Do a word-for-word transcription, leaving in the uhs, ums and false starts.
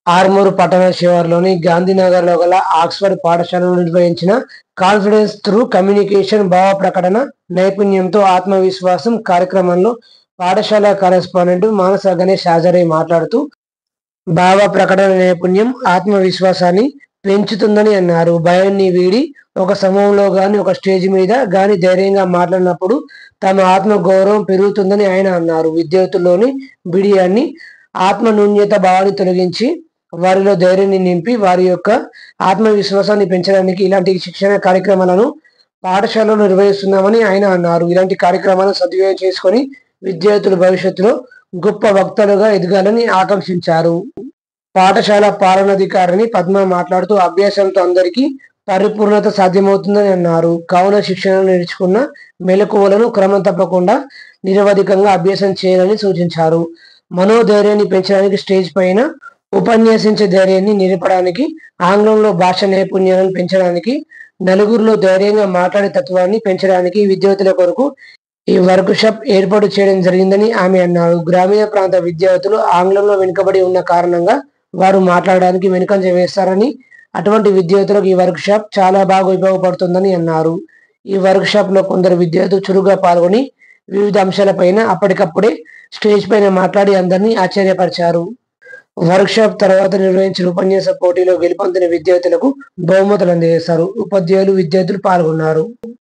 ఆర్మూరు పట్టణ శివారులోని గాంధీనగర్లో గల ఆక్స్ఫర్డ్ పాఠశాలలో నిర్వహించిన కాన్ఫిడెన్స్ త్రూ కమ్యూనికేషన్ భావ ప్రకటన నైపుణ్యంతో ఆత్మవిశ్వాసం కార్యక్రమంలో పాఠశాల కరెస్పాండెంట్ మానస గణేష్ హాజరై మాట్లాడుతూ భావ ప్రకటన నైపుణ్యం ఆత్మవిశ్వాసాన్ని పెంచుతుందని అన్నారు. భయాన్ని వీడి ఒక సమూహంలో గాని ఒక స్టేజ్ మీద గాని ధైర్యంగా మాట్లాడినప్పుడు తమ ఆత్మ గౌరవం పెరుగుతుందని ఆయన అన్నారు. విద్యార్థుల్లోని బిడియాన్ని ఆత్మ న్యూన్యత భావాన్ని తొలగించి వారిలో ధైర్యాన్ని నింపి వారి యొక్క ఆత్మవిశ్వాసాన్ని పెంచడానికి ఇలాంటి శిక్షణ కార్యక్రమాలను పాఠశాలలో నిర్వహిస్తున్నామని ఆయన అన్నారు. ఇలాంటి కార్యక్రమాలను సద్వినియోగం చేసుకొని విద్యార్థులు భవిష్యత్తులో గొప్ప వక్తలుగా ఎదగాలని ఆకాంక్షించారు. పాఠశాల పాలనాధికారిని పద్మ మాట్లాడుతూ అభ్యాసంతో అందరికీ పరిపూర్ణత సాధ్యమవుతుందని అన్నారు. కావున శిక్షణను నేర్చుకున్న మెలకువలను క్రమం తప్పకుండా నిరవధికంగా అభ్యాసం చేయాలని సూచించారు. మనోధైర్యాన్ని పెంచడానికి స్టేజ్ పైన ఉపన్యాసించే ధైర్యాన్ని నిలపడానికి, ఆంగ్లంలో భాష నైపుణ్యాలను పెంచడానికి, నలుగురిలో ధైర్యంగా మాట్లాడే తత్వాన్ని పెంచడానికి విద్యార్థుల కొరకు ఈ వర్క్ షాప్ ఏర్పాటు చేయడం జరిగిందని ఆమె అన్నారు. గ్రామీణ ప్రాంత విద్యార్థులు ఆంగ్లంలో వెనుకబడి ఉన్న కారణంగా వారు మాట్లాడడానికి వెనుకంజ వేస్తారని, అటువంటి విద్యార్థులకు ఈ వర్క్ షాప్ చాలా బాగా ఉపయోగపడుతుందని అన్నారు. ఈ వర్క్ షాప్ లో కొందరు విద్యార్థులు చురుగ్గా పాల్గొని వివిధ అంశాలపైన అప్పటికప్పుడే స్టేజ్ పైన మాట్లాడి అందరినీ ఆశ్చర్యపరిచారు. వర్క్ షాప్ తర్వాత నిర్వహించిన ఉపన్యాస పోటీలో గెలుపొందిన విద్యార్థులకు బహుమతులు అందజేశారు. ఉపాధ్యాయులు, విద్యార్థులు పాల్గొన్నారు.